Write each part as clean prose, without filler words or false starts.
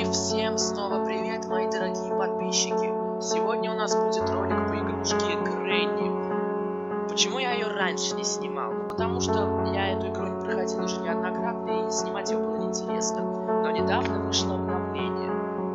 Всем снова привет, мои дорогие подписчики. Сегодня у нас будет ролик по игрушке Гренни. Почему я ее раньше не снимал? Ну, потому что я эту игру не проходил уже неоднократно, и снимать ее было неинтересно. Но недавно вышло обновление.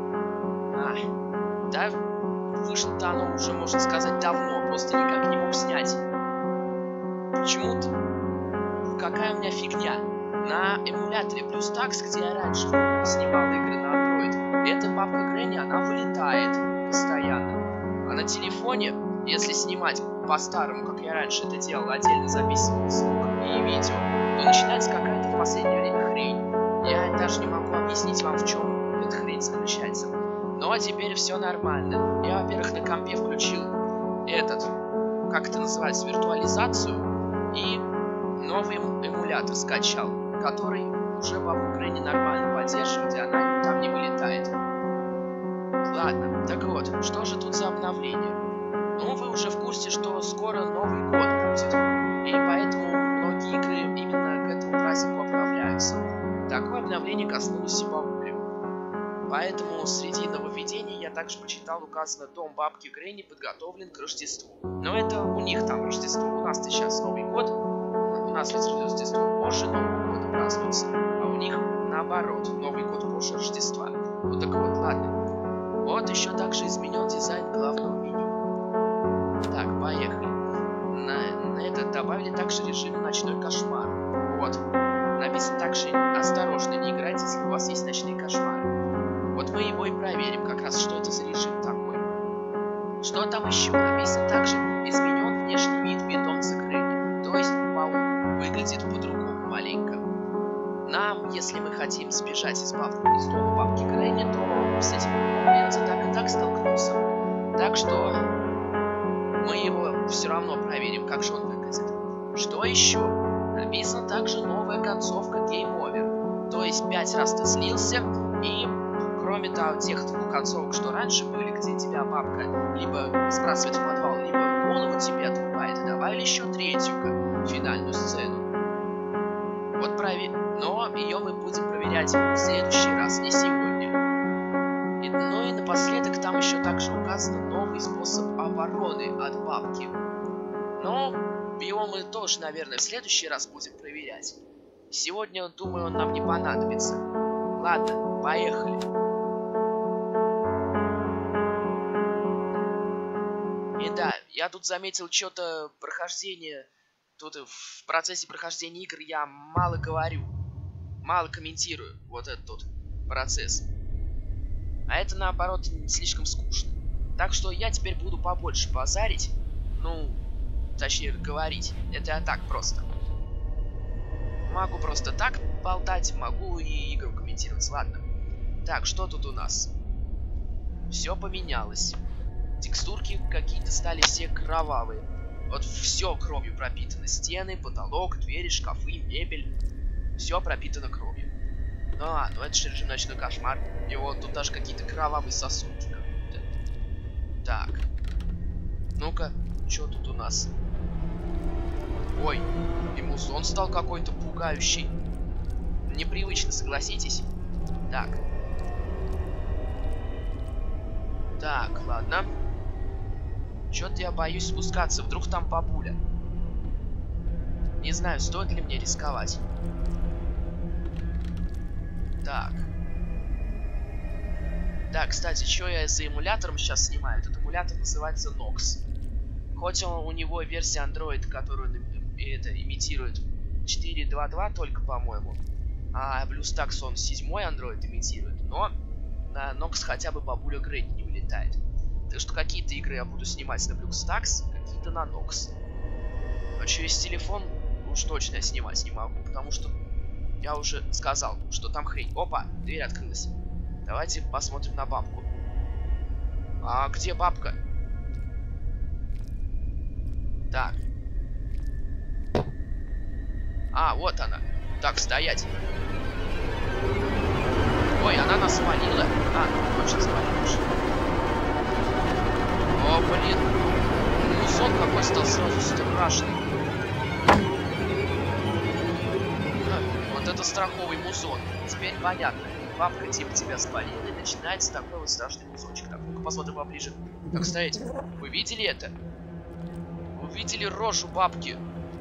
Да, вышло-то оно уже, можно сказать, давно, просто никак не мог снять. Почему-то какая у меня фигня. На эмуляторе BlueStacks, где я раньше снимал игры на Android, эта папка Гренни, она вылетает постоянно. А на телефоне, если снимать по-старому, как я раньше это делал, отдельно записывал звук и видео, то начинается какая-то в последнее время хрень. Я даже не могу объяснить вам, в чем эта хрень заключается. Но теперь все нормально. Я, во-первых, на компе включил как это называется, виртуализацию, и новый эмулятор скачал, который уже папку Гренни нормально поддерживает, и она там не вылетает. Ладно, так вот, что же тут за обновление? Ну, вы уже в курсе, что скоро Новый год будет, и поэтому многие игры именно к этому празднику обновляются. Такое обновление коснулось и бабули. Поэтому среди нововведений я также почитал, указано: дом бабки Гренни подготовлен к Рождеству. Но это у них там Рождество, у нас-то сейчас Новый год. У нас ведь Рождество позже Нового года празднуется, а у них наоборот, Новый год позже Рождества. Ну так вот, ладно. Вот еще также изменен дизайн главного меню. Так, поехали. На это добавили также режим ночной кошмар. Вот. Написано также: осторожно, не играйте, если у вас есть ночные кошмары. Вот мы его и проверим, как раз, что это за режим такой. Что там еще? Написано также: изменен внешний вид питомца Гренни. То есть паук выглядит по-другому маленько. Нам, если мы хотим сбежать из дома бабки Гренни, то с этим придется так и так столкнуться. Так что мы его все равно проверим, как же он выглядит. Что еще? Написана также новая концовка Game Over. То есть 5 раз ты слился, и кроме тех двух концовок, что раньше были, где тебя бабка либо сбрасывает в подвал, либо голову тебе отрубает, добавили еще третью финальную сцену. Вот но ее мы будем проверять в следующий раз, не сегодня. Ну и напоследок там еще также указан новый способ обороны от бабки. Но его мы тоже, наверное, в следующий раз будем проверять. Сегодня, думаю, он нам не понадобится. Ладно, поехали. И да, я тут заметил что-то прохождение. Тут в процессе прохождения игр я мало говорю, мало комментирую вот этот тут процесс. А это, наоборот, слишком скучно. Так что я теперь буду побольше базарить. Ну, точнее говорить. Это я так просто. Могу просто так болтать, могу и игру комментировать. Ладно. Так, что тут у нас? Все поменялось. Текстурки какие-то стали все кровавые. Вот все кровью пропитано. Стены, потолок, двери, шкафы, мебель. Все пропитано кровью. Ну это же режим ночной кошмар. И вот тут даже какие-то кровавые сосудки. Так. Ну-ка, что тут у нас? Ой, и музон стал какой-то пугающий. Непривычно, согласитесь. Так. Так, ладно. Чё-то я боюсь спускаться, вдруг там бабуля. Не знаю, стоит ли мне рисковать. Так. Да, кстати, что я за эмулятором сейчас снимаю? Этот эмулятор называется Nox. Хоть у него версия Android, которую имитирует 4.2.2 только, по-моему. А BlueStacks он 7-й Android имитирует. Но на Nox хотя бы бабуля Гренни не вылетает. Так что какие-то игры я буду снимать на BlueStacks, какие-то на Nox. Но через телефон уж точно я снимать не могу, потому что я уже сказал, что там хрень. Опа, дверь открылась. Давайте посмотрим на бабку. А где бабка? Так. Вот она. Так, стоять. Ой, она нас свалила. Точно свалила. О, блин. Музон какой стал сразу страшный. Вот это страховый музон. Теперь понятно. бабка типа тебя спалила, и начинается такой вот страшный кусочек. Так, ну-ка посмотрим поближе. Так, стоять. Вы видели это? Вы видели рожу бабки?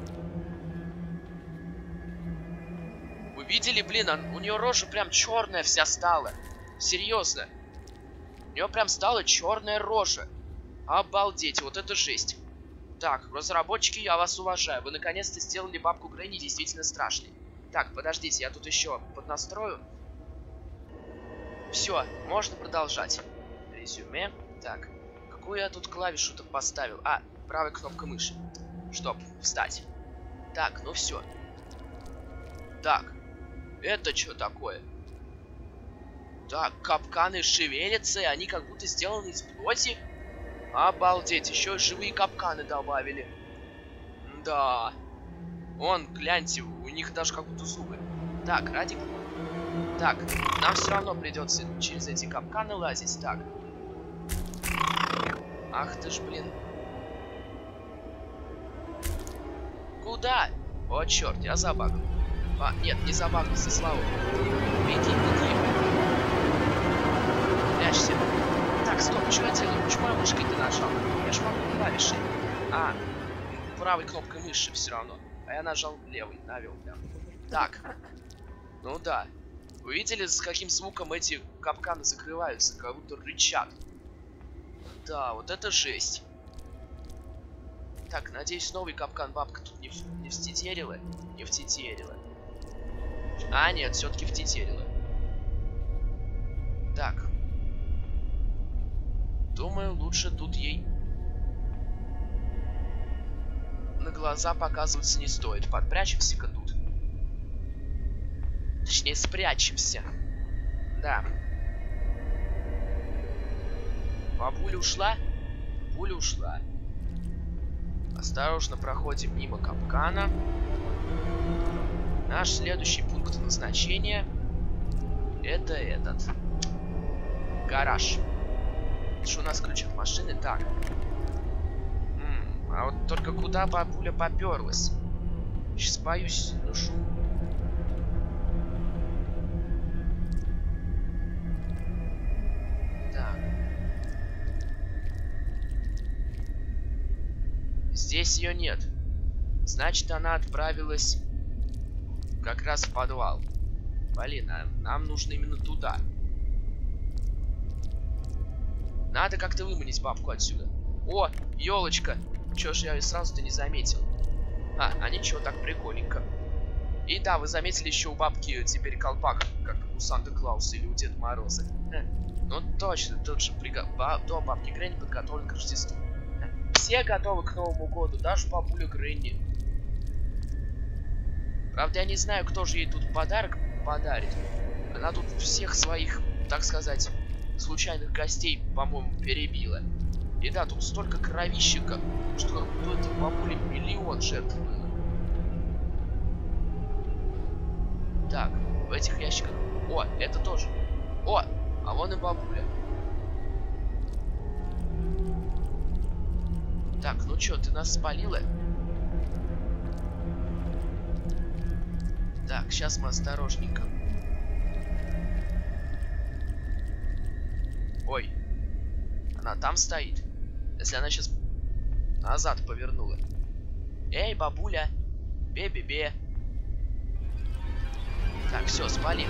Вы видели, блин, у нее рожа прям черная вся стала. Серьезно. У нее прям стала черная рожа. Обалдеть, вот это жесть. Так, разработчики, я вас уважаю. Вы наконец-то сделали бабку Гренни действительно страшной. Так, подождите, я тут еще поднастрою. Все, можно продолжать. Резюме. Так, какую я тут клавишу-то поставил? А, правая кнопка мыши. Чтоб встать. Так, ну все. Так, это что такое? Так, капканы шевелятся, и они как будто сделаны из плоти. Обалдеть, еще и живые капканы добавили. Да. Вон, гляньте, у них даже как будто зубы. Так, Радик. Так, нам все равно придется через эти капканы лазить. Так. Ах ты ж, блин. Куда? О, черт, я забагал. А, нет, не забагался, слава богу. Беги, беги. Прячься. Так, стоп, что я делаю? Почему я мышкой-то нажал? Я ж могу клавишей. А, правой кнопкой мыши все равно. А я нажал левой, навел прям. Так. Ну да. Вы видели, с каким звуком эти капканы закрываются? Как будто рычат. Да, вот это жесть. Так, надеюсь, новый капкан бабка тут не втетерила. Не втетерила. А, нет, все-таки втетерила. Так. Думаю, лучше тут ей на глаза показываться не стоит. Подпрячемся-ка тут. Точнее, спрячемся. Да. Бабуля ушла? Бабуля ушла. Осторожно проходим мимо капкана. Наш следующий пункт назначения — это этот. Гараж. Что у нас ключ от машины? Так. А вот только куда бабуля поперлась? Сейчас боюсь, ну шум. Так. Здесь ее нет. Значит, она отправилась как раз в подвал. Блин, а нам нужно именно туда. Надо как-то выманить бабку отсюда. О, елочка! Чё ж я сразу-то не заметил? А ничего, так прикольненько. И да, вы заметили, еще у бабки теперь колпак, как у Санта-Клауса или у Деда Мороза. Ну точно, тут же дом бабки Гренни подготовлен к Рождеству. Все готовы к Новому году, даже бабуля Гренни. Правда, я не знаю, кто же ей тут подарок подарит. Она тут всех своих, так сказать, случайных гостей, по-моему, перебила. И да, тут столько кровищика, что у этой бабули миллион жертв было. Так, в этих ящиках... О, это тоже. О, а вон и бабуля. Так, ну чё, ты нас спалила? Так, сейчас мы осторожненько. Ой, она там стоит. Если она сейчас назад повернула. Эй, бабуля. Бе-бе-бе. Так, все, спалил.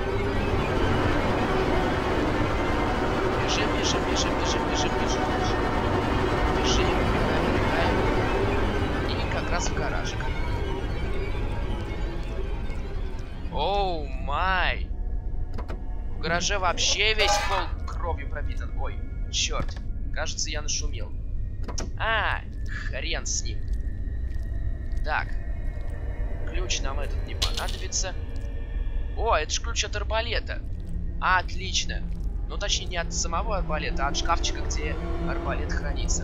Бежим, бежим, бежим, бежим, бежим, бежим. Бежим, бегаем, бегаем. И как раз в гаражик. Оу, май. В гараже вообще весь пол кровью пропитан. Ой, черт. Кажется, я нашумел. А, хрен с ним. Так. Ключ нам этот не понадобится. О, это же ключ от арбалета. Отлично. Ну, точнее, не от самого арбалета, а от шкафчика, где арбалет хранится.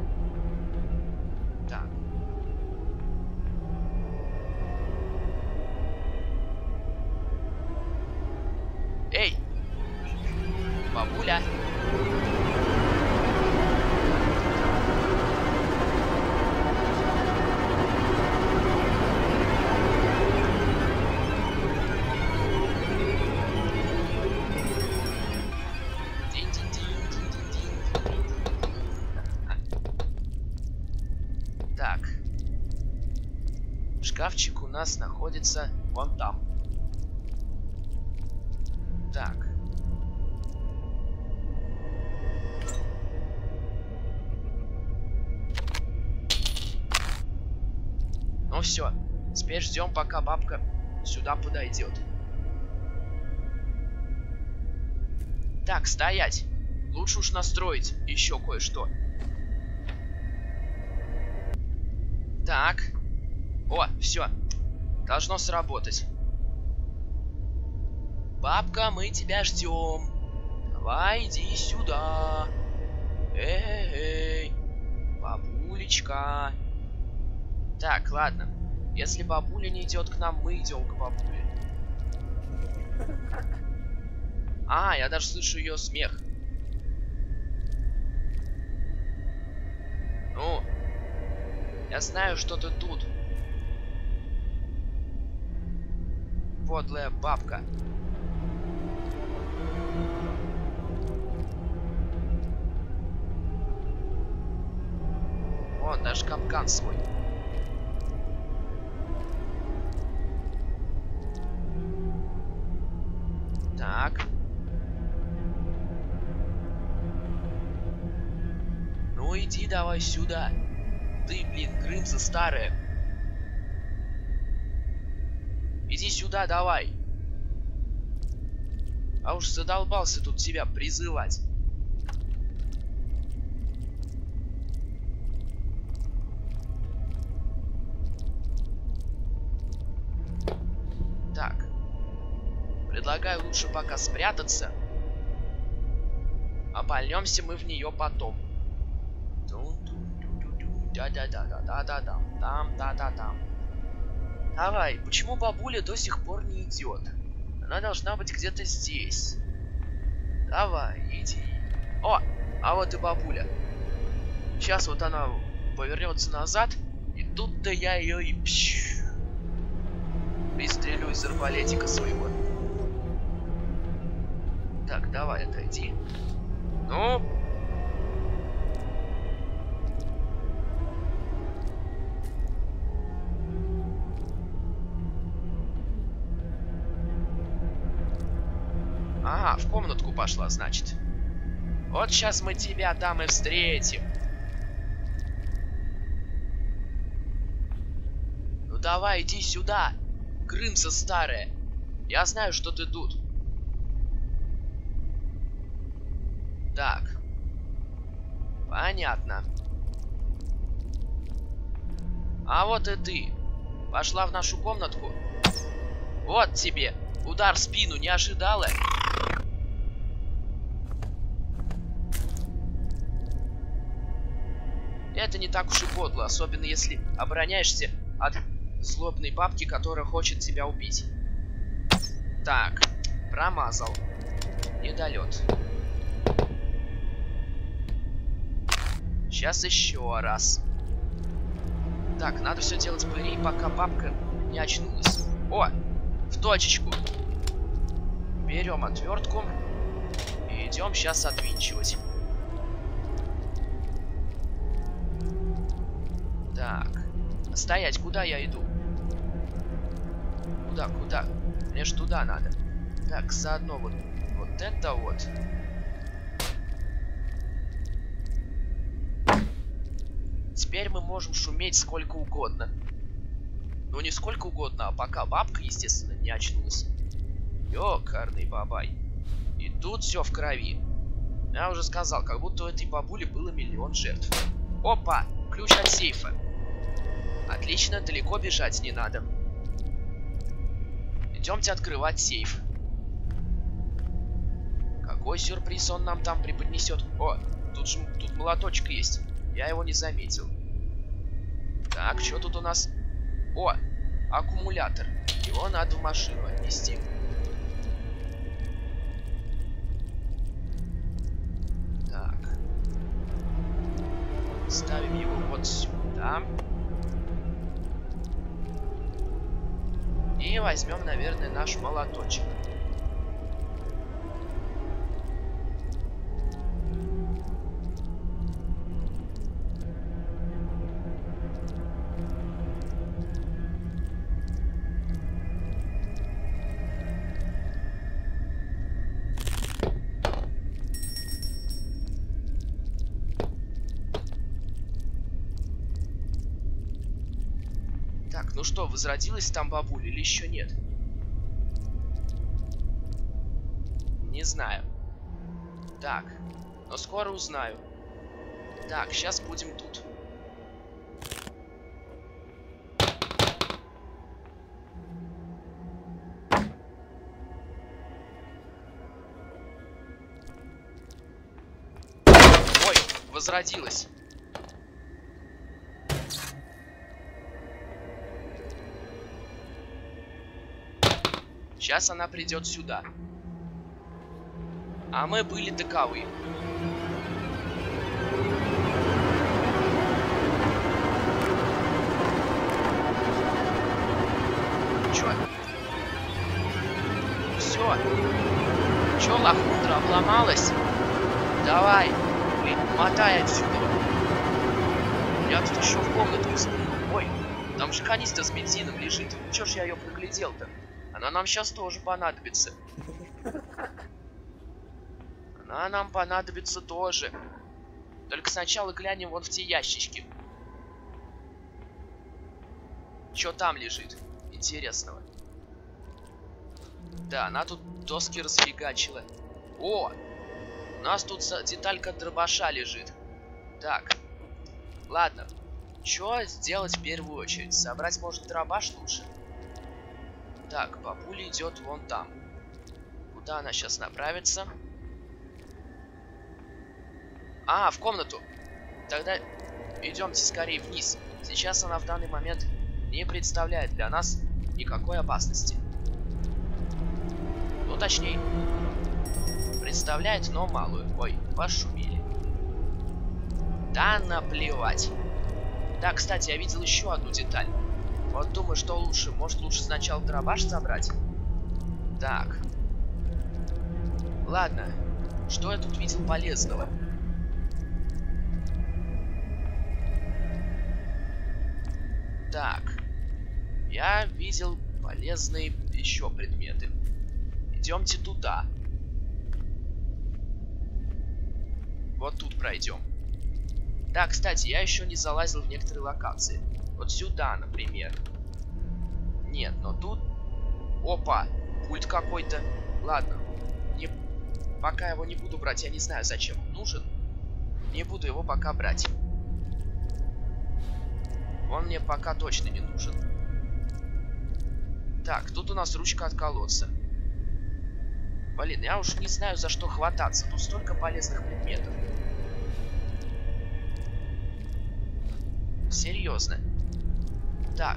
Так. Эй! Бабуля! Шкафчик у нас находится вон там. Так. Ну все, теперь ждем, пока бабка сюда подойдет. Так, стоять. Лучше уж настроить еще кое-что. Так. О, все. Должно сработать. Бабка, мы тебя ждем. Давай, иди сюда. Эй, бабулечка. Так, ладно. Если бабуля не идет к нам, мы идем к бабуле. А, я даже слышу ее смех. Ну, я знаю, что ты тут. Подлая бабка. Вон, даже капкан свой. Так. Ну иди давай сюда. Ты, блин, Крымса старая. Иди сюда давай. А уж задолбался тут тебя призывать. Так. Предлагаю лучше пока спрятаться. А польнемся мы в нее потом. Да-да-да-да-да-да-да-да-да-там. Давай, почему бабуля до сих пор не идет? Она должна быть где-то здесь. Давай, иди. О, а вот и бабуля. Сейчас вот она повернется назад, и тут-то я ее и пристрелю из арбалетика своего. Так, давай, отойди. Ну. Ага, в комнатку пошла, значит. Вот сейчас мы тебя там и встретим. Ну давай, иди сюда, Крымса старая. Я знаю, что ты тут. Так. Понятно. А вот и ты. Пошла в нашу комнатку. Вот тебе. Удар в спину, не ожидала? Это не так уж и подло, особенно если обороняешься от злобной бабки, которая хочет тебя убить. Так, промазал. Недолет. Сейчас еще раз. Так, надо все делать быстрее, пока бабка не очнулась. О, в точечку. Берем отвертку и идем сейчас отвинчивать. Так, стоять, куда я иду? Куда? Мне ж туда надо. Так, заодно вот это вот. Теперь мы можем шуметь сколько угодно. Ну не сколько угодно, а пока бабка, естественно, не очнулась. Ёкарный бабай. И тут все в крови. Я уже сказал, как будто у этой бабули было миллион жертв. Опа! Ключ от сейфа. Отлично, далеко бежать не надо. Идемте открывать сейф. Какой сюрприз он нам там преподнесет? О, тут молоточек есть. Я его не заметил. Так, что тут у нас? О, аккумулятор. Его надо в машину отнести. Так. Ставим его вот сюда. И возьмем, наверное, наш молоточек. Ну что, возродилась там бабуля или еще нет? Не знаю. Так, но скоро узнаю. Так, сейчас будем тут. Ой, возродилась. Сейчас она придет сюда. А мы были таковы. Чё? Все. Чё, лохудра, обломалась? Давай, блин, мотай отсюда. Я тут еще в комнату вспомнил. Ой, там же канистра с бензином лежит. Чё ж я ее проглядел-то? Она нам сейчас тоже понадобится. Она нам понадобится тоже. Только сначала глянем вон в те ящички. Чё там лежит интересного? Да, она тут доски расфигачила. О! У нас тут деталька дробаша лежит. Так. Ладно. Чё сделать в первую очередь? Собрать, может, дробаш лучше? Так, бабуля идет вон там. Куда она сейчас направится? А, в комнату. Тогда идемте скорее вниз. Сейчас она в данный момент не представляет для нас никакой опасности. Ну, точнее, представляет, но малую. Ой, пошумели. Да наплевать. Да, кстати, я видел еще одну деталь. Вот думаю, что лучше. Может, лучше сначала дробаш забрать? Так. Ладно. Что я тут видел полезного? Так. Я видел полезные еще предметы. Идемте туда. Вот тут пройдем. Да, кстати, я еще не залазил в некоторые локации. Вот сюда, например. Нет, но тут... Опа! Пульт какой-то. Ладно. Пока его не буду брать, я не знаю, зачем он нужен. Не буду его пока брать. Он мне пока точно не нужен. Так, тут у нас ручка от колодца. Блин, я уж не знаю, за что хвататься. Тут столько полезных предметов. Серьезно. Так.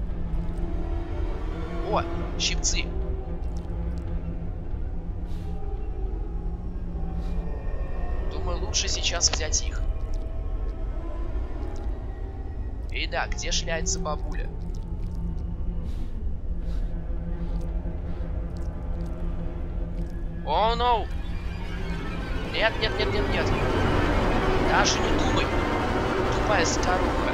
О, щипцы. Думаю, лучше сейчас взять их. И да, где шляется бабуля? О, ноу! Нет, нет, нет, нет, нет. Даже не думай. Тупая старуха.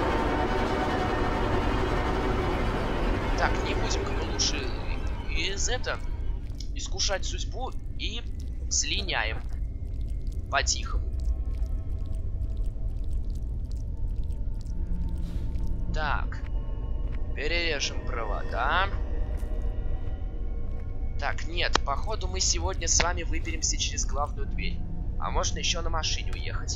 Так, не будем-ка мы лучше искушать судьбу и слиняем. По-тихому. Так. Перережем провода. Так, нет, походу мы сегодня с вами выберемся через главную дверь. А можно еще на машине уехать.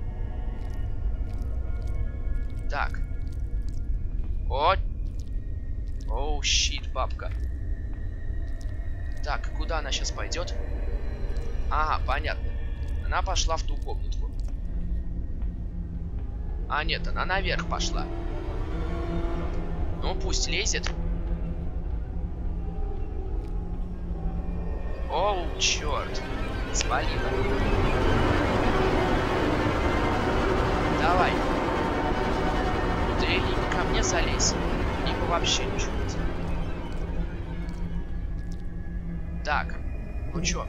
Так. О! Оу, щит, бабка. Так, куда она сейчас пойдет? Ага, понятно. Она пошла в ту комнатку. А, нет, она наверх пошла. Ну, пусть лезет. Оу, черт. Спалила. Давай. Ты либо ко мне залезь, либо вообще ничего не делай. Так, ну чё?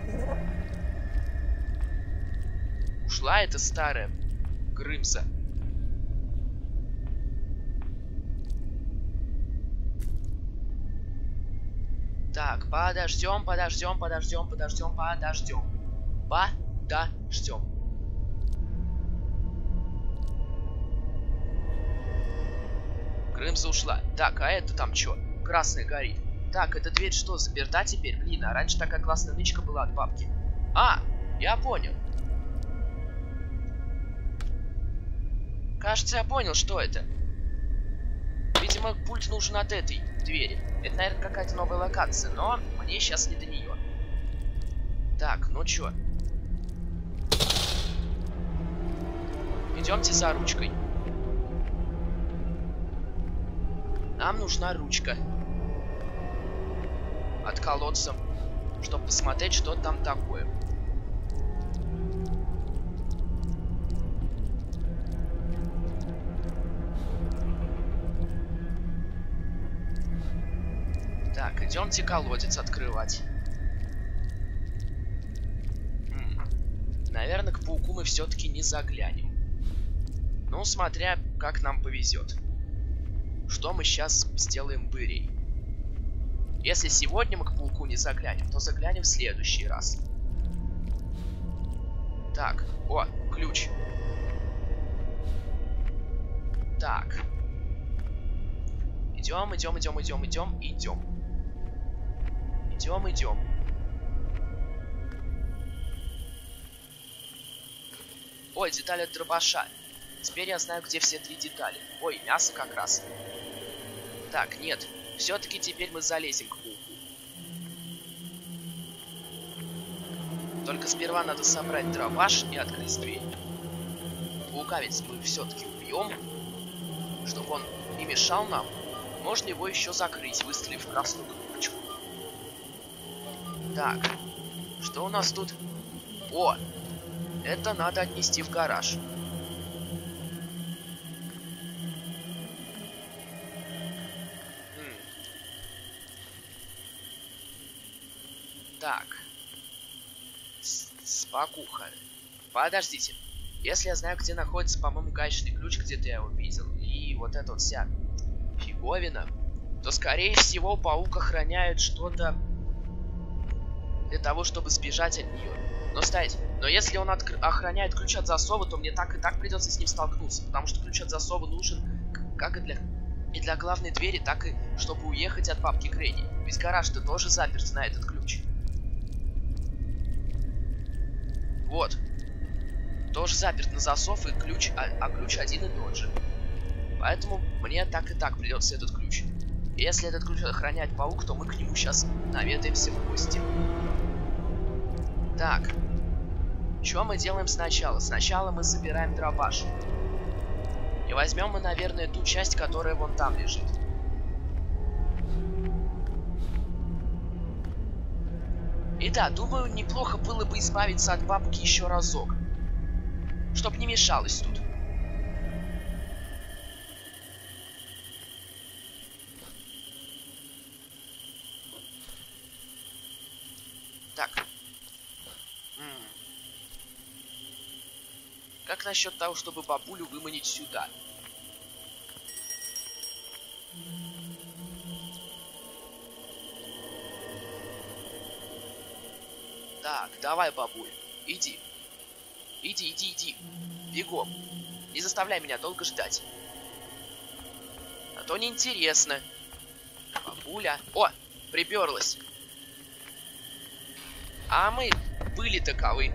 Ушла эта старая Грымза. Так, подождем, подождем, подождем, подождем, подождем. Подождем. Крымза ушла. Так, а это там что? Красная горит. Так, эта дверь что, заперта теперь? Блин, а раньше такая классная нычка была от бабки. А, я понял. Кажется, я понял, что это. Видимо, пульт нужен от этой двери. Это, наверное, какая-то новая локация, но мне сейчас не до нее. Так, ну чё? Идемте за ручкой. Нам нужна ручка. От колодца, чтобы посмотреть, что там такое. Так, идемте колодец открывать. Наверное, к пауку мы все-таки не заглянем. Ну, смотря как нам повезет. Что мы сейчас сделаем бырей. Если сегодня мы к пауку не заглянем, то заглянем в следующий раз. Так, о, ключ. Так. Идем. Идем. Ой, деталь от дробаша. Теперь я знаю, где все 3 детали. Ой, мясо как раз. Так, нет. Все-таки теперь мы залезем к пауку. Только сперва надо собрать дробаш и открыть дверь. Паука ведь мы все-таки убьем. Чтобы он не мешал нам, можно его еще закрыть, выстрелив в красную кнопочку. Так, что у нас тут? О, это надо отнести в гараж. Так. Спокуха. Подождите. Если я знаю, где находится, по-моему, гаечный ключ, где-то я его видел, и вот эта вот вся фиговина, то, скорее всего, паук охраняет что-то для того, чтобы сбежать от нее. Но если он охраняет ключ от засова, то мне так и так придется с ним столкнуться, потому что ключ от засова нужен как и для главной двери, так и чтобы уехать от бабки Гренни. Ведь гараж-то тоже заперт на этот ключ. Вот. Тоже заперт на засов и ключ, а ключ один и тот же. Поэтому мне так и так придется этот ключ. И если этот ключ охраняет паук, то мы к нему сейчас наведаемся в гости. Так. Что мы делаем сначала? Сначала мы забираем дробаш. И возьмем мы, наверное, ту часть, которая вон там лежит. И да, думаю, неплохо было бы избавиться от бабки еще разок. Чтоб не мешалось тут. Так. Как насчет того, чтобы бабулю выманить сюда? Так, давай, бабуль, иди. Иди. Бегом. Не заставляй меня долго ждать. А то неинтересно. Бабуля. О, приперлась. А мы были таковы.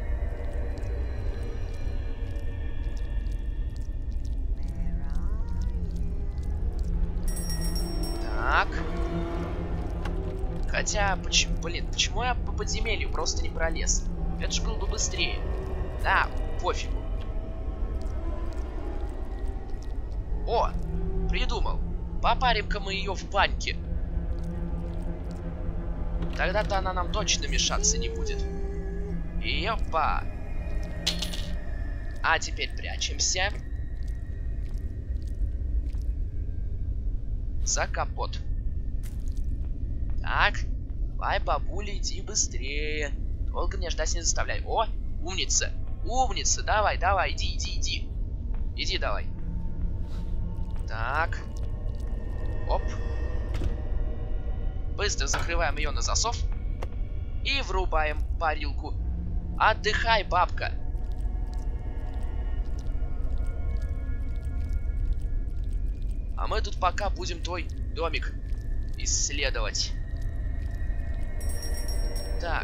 Так. Хотя, почему я по подземелью просто не пролез? Это же было бы быстрее. Да, пофигу. О, придумал. Попарим-ка мы ее в баньке. Тогда-то она нам точно мешаться не будет. И опа. А теперь прячемся. За капот. Так. Давай, бабуля, иди быстрее. Долго мне ждать не заставляй. О, умница. Умница. Давай, иди. Иди давай. Так. Оп. Быстро закрываем ее на засов. И врубаем парилку. Отдыхай, бабка. А мы тут пока будем твой домик исследовать. Так.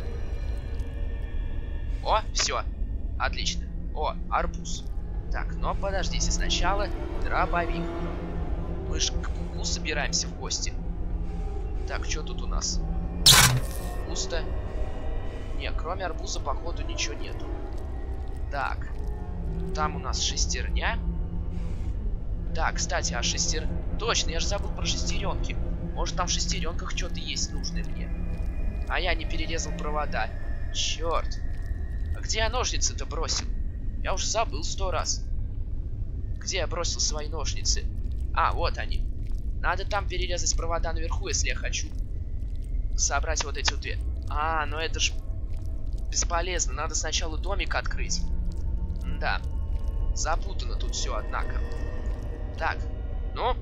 О, все. Отлично. О, арбуз. Так, но подождите, сначала дробовик. Мы ж к Пауку собираемся в гости. Так, что тут у нас? Пусто. Не, кроме арбуза, походу, ничего нету. Так. Там у нас шестерня. Так, кстати, а Точно, я же забыл про шестеренки. Может, там в шестеренках что-то есть нужное мне. А я не перерезал провода. Черт. А где я ножницы-то бросил? Я уже забыл 100 раз. Где я бросил свои ножницы? А, вот они. Надо там перерезать провода наверху, если я хочу собрать вот эти вот две. А, ну это ж бесполезно. Надо сначала домик открыть. Да. Запутано тут все, однако. Так, ну.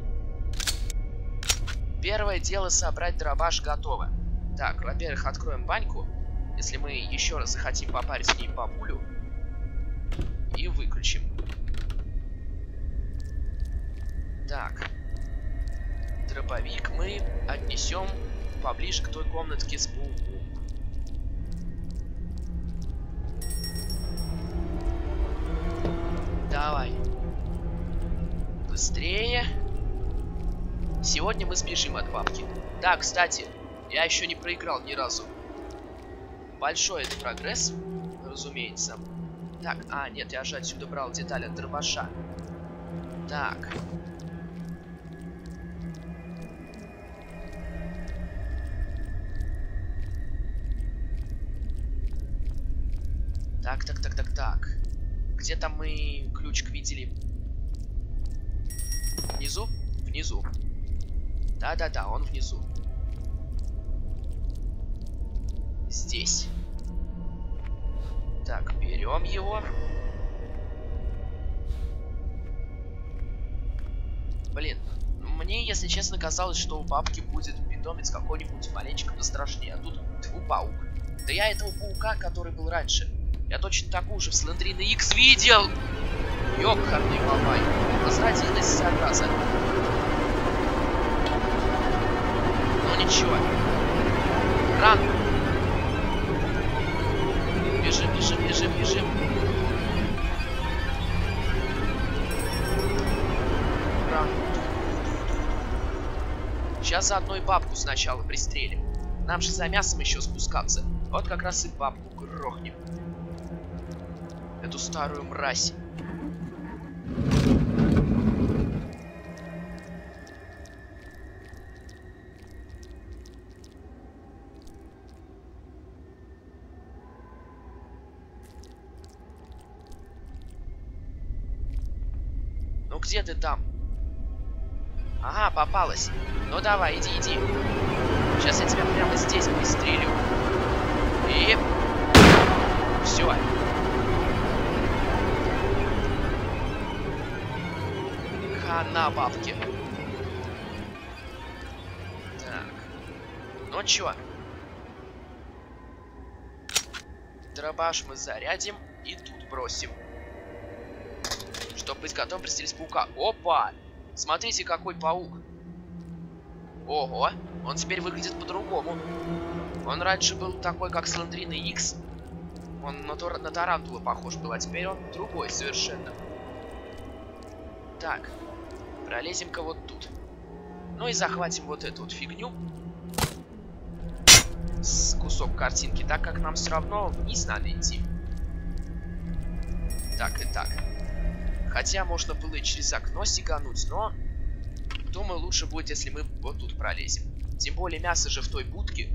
Первое дело собрать дробаш готово. Так, во-первых, откроем баньку. Если мы еще раз захотим попарить с ней бабулю. И выключим. Так. Дробовик мы отнесем поближе к той комнатке с Пауком. Давай. Быстрее. Сегодня мы сбежим от бабки. Да, кстати, я еще не проиграл ни разу. Большой это прогресс, разумеется. Так, а, нет, я же отсюда брал деталь от дробаша. Так. Так. Где там мы ключик видели? Внизу? Внизу. Да, он внизу. Здесь. Так, берем его. Блин, мне, если честно, казалось, что у бабки будет питомец какой-нибудь маленечко пострашнее. А тут паук. Да я этого паука, который был раньше, я точно такую же в Слендерина X видел! Ёбхарный бабай. Возродилась зараза. Ну ничего. Ран. Бежим. Ран. Сейчас заодно и бабку сначала пристрелим. Нам же за мясом еще спускаться. Вот как раз и бабку грохнем. Эту старую мразь. Ну где ты там? Ага, попалась. Ну давай, иди. Сейчас я тебя прямо здесь пристрелю. И... все. Хана бабки. Так. Ну чё? Дробаш мы зарядим и тут бросим. Чтобы быть готовым пристрелить паука. Опа! Смотрите, какой паук. Ого! Он теперь выглядит по-другому. Он раньше был такой, как Слендерина X. Он на тарантула похож был, а теперь он другой совершенно. Так. Пролезем-ка вот тут. Ну и захватим вот эту вот фигню. С кусок картинки, так как нам все равно вниз надо идти. Так и так. Хотя можно было и через окно сигануть, но... думаю, лучше будет, если мы вот тут пролезем. Тем более мясо же в той будке.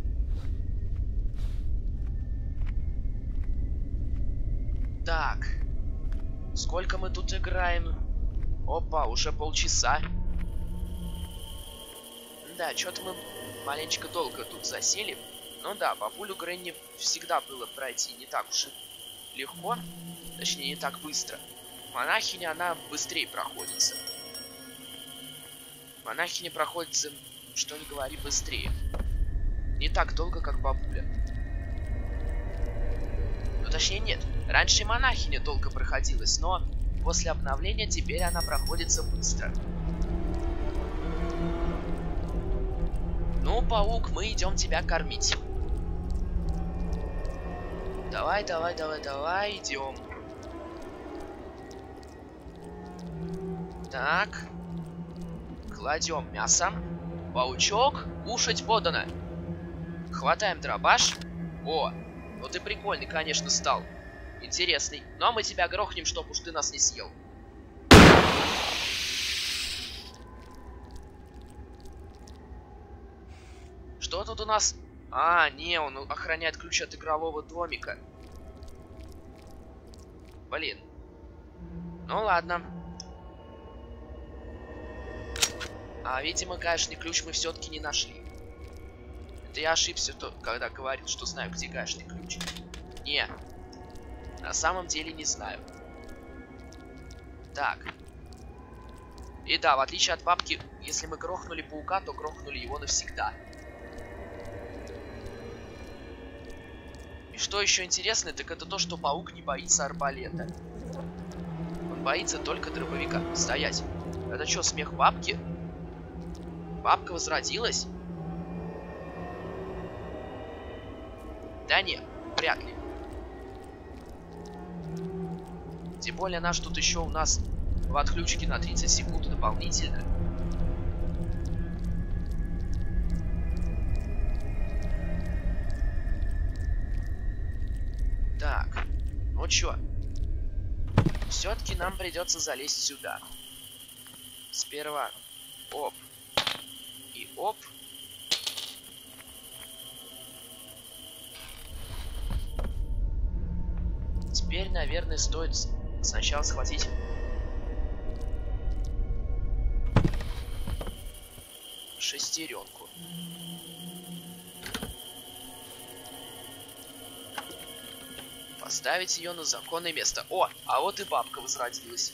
Так. Сколько мы тут играем? Опа, уже полчаса. Да, что-то мы маленечко долго тут засели. Ну да, бабулю Гренни всегда было пройти не так уж и легко. Точнее, не так быстро. Монахиня, она быстрее проходится. Монахиня проходится, что ни говори, быстрее. Не так долго, как бабуля. Ну, точнее, нет. Раньше монахиня долго проходилась, но после обновления теперь она проходится быстро. Ну, паук, мы идем тебя кормить. Давай, идем. Так. Кладем мясо. Паучок, кушать подано. Хватаем дробаш. О, ну ты прикольный, конечно, стал. Интересный. Ну а мы тебя грохнем, чтоб уж ты нас не съел. Что тут у нас? А, не, он охраняет ключ от игрового домика. Блин. Ну ладно. А, видимо, гаечный ключ мы все-таки не нашли. Это я ошибся, когда говорил, что знаю, где гаечный ключ. Не. На самом деле не знаю. Так. И да, в отличие от бабки, если мы грохнули паука, то грохнули его навсегда. И что еще интересно, так это то, что паук не боится арбалета. Он боится только дробовика. Стоять. Это что, смех бабки? Бабка возродилась? Да нет, вряд ли. Тем более наш тут еще у нас в отключке на 30 секунд дополнительно. Так, ну чё? Все-таки нам придется залезть сюда. Сперва оп и оп. Теперь, наверное, стоит сначала схватить шестеренку. Поставить ее на законное место. О, а вот и бабка возродилась.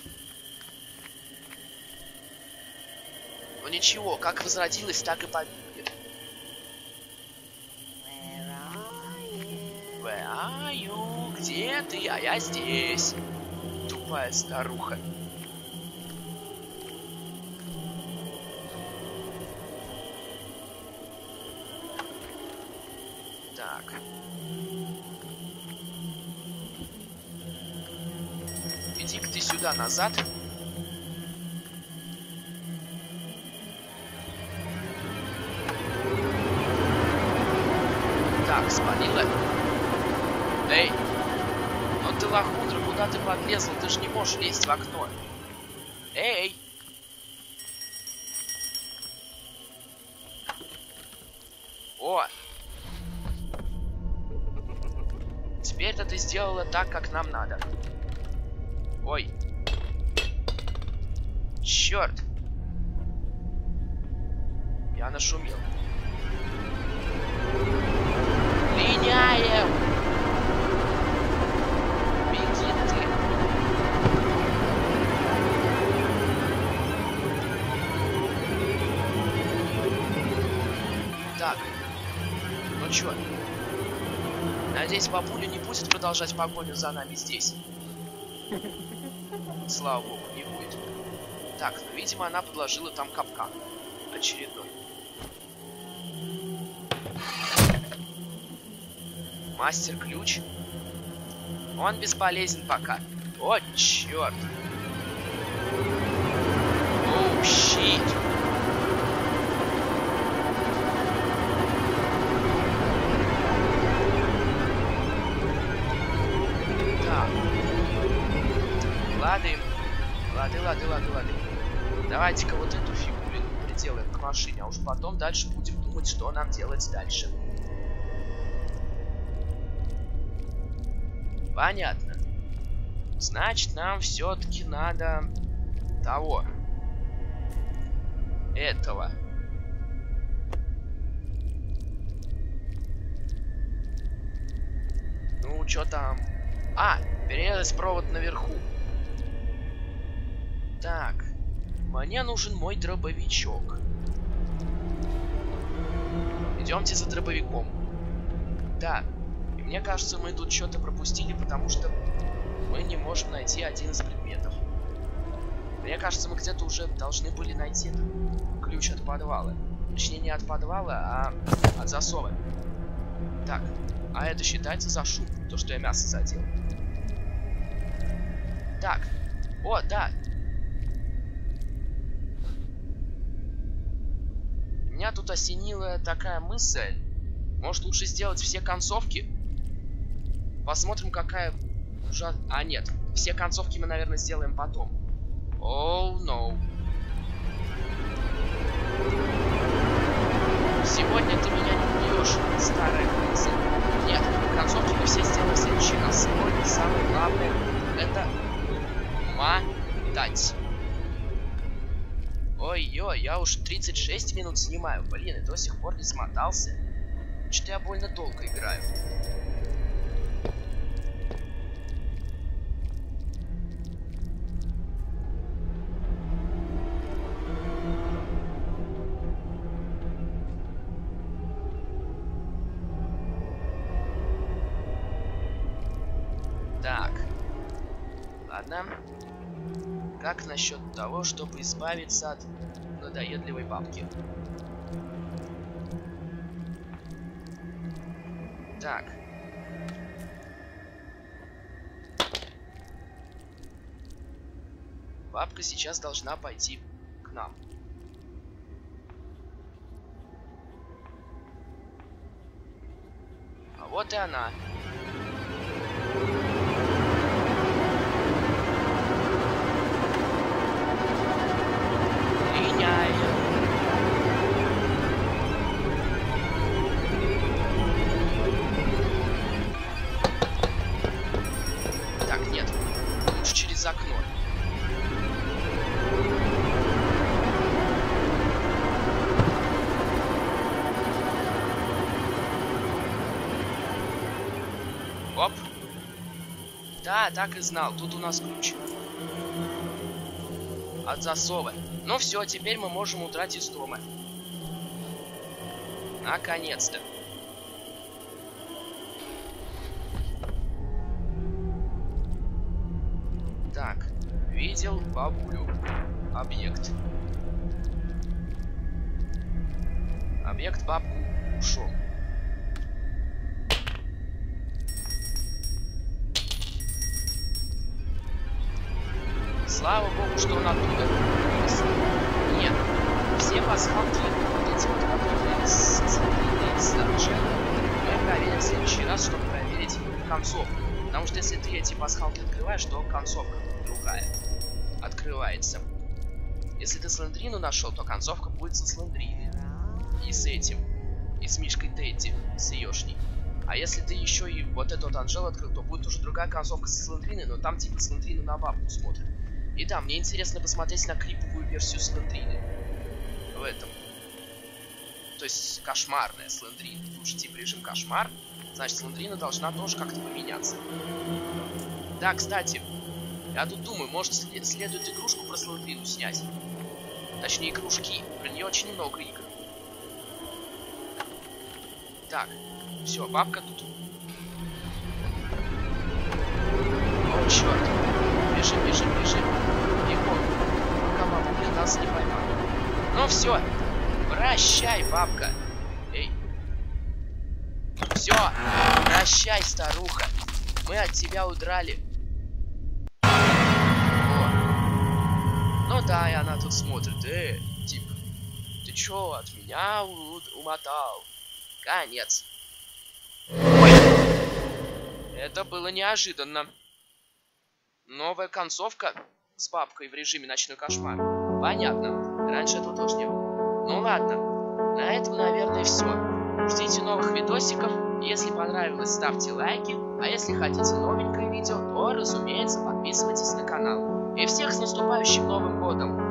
Ну ничего, как возродилась, так и погибнет. Where are you? Где ты? А я здесь. Тупая старуха. Так. Иди-ка ты сюда назад. Так, спалила. Эй! Ну ты лохудра, куда ты подлезла? Ты же не можешь лезть в окно. Эй! О! Теперь-то ты сделала так, как нам надо. Ой. Черт. Я нашумел. Линяем! Беги ты. Так. Ну чё? Надеюсь, бабуля не будет продолжать погоню за нами здесь. Слава богу, не будет. Так, ну, видимо, она подложила там капкан. Очередной. Мастер-ключ. Он бесполезен пока. О, черт. Оу, щит. Так. Лады. Давайте-ка вот эту фигурину приделаем к машине, а уж потом дальше будем думать, что нам делать дальше. Понятно. Значит, нам все-таки надо того. Этого. Ну, что там? А, перерезать провод наверху. Так. Мне нужен мой дробовичок. Идемте за дробовиком. Да. И мне кажется, мы тут что-то пропустили, потому что мы не можем найти один из предметов. Мне кажется, мы где-то уже должны были найти ключ от подвала. Точнее, не от подвала, а от засова. Так, а это считается за шум, то, что я мясо задел. Так, о, да. Меня тут осенила такая мысль. Может, лучше сделать все концовки? Посмотрим, какая ужасная... А, нет. Все концовки мы, наверное, сделаем потом. Оу, no. Сегодня ты меня не убьешь, старая крыса. Нет, концовки мы все сделаем в следующий раз. Сегодня самое главное — это мотать. Ой-ой, я уж 36 минут снимаю. Блин, и до сих пор не смотался. Что-то я больно долго играю. Так. Ладно. Как насчет того, чтобы избавиться от надоедливой бабки? Так. Бабка сейчас должна пойти к нам. А вот и она. Окно. Оп. Да, так и знал. Тут у нас ключ от засова. Ну все, теперь мы можем удрать из дома. Наконец-то. Так, видел бабулю. Объект. Объект бабку ушел. Слава богу, что он оттуда вылез. Нет, все пасхалки, вот эти вот, которые снаружи, мы проверим в следующий раз, чтобы проверить концовку. Потому что если ты эти пасхалки открываешь, то концовка другая открывается. Если ты Слендрину нашел, то концовка будет со Слендрины. И с этим. И с Мишкой Тедди, с еешней. А если ты еще и вот этот вот Анжел открыл, то будет уже другая концовка со Слендрины, но там типа Слендрину на бабку смотрит. И да, мне интересно посмотреть на криповую версию Слендрины. В этом. То есть кошмарная Слендрина. Уж типа режим кошмар. Значит, Слендрина должна тоже как-то поменяться. Да, кстати, я тут думаю, может следует игрушку про Слендрину снять. Точнее, игрушки. Про нее очень много игр. Так, все, бабка тут. О, черт. Бежим, бежим, бежим. Бегом. Пока бабка нас не поймала. Ну все. Прощай, бабка. Эй. Все. Прощай, старуха. Мы от тебя удрали. О. Ну да, и она тут смотрит. Типа. Ты чё, от меня умотал? Конец. Ой. Это было неожиданно. Новая концовка с бабкой в режиме ночной кошмар. Понятно. Раньше этого тоже не было. Ну ладно. На этом, наверное, все. Ждите новых видосиков. Если понравилось, ставьте лайки. А если хотите новенькое видео, то, разумеется, подписывайтесь на канал. И всех с наступающим Новым годом!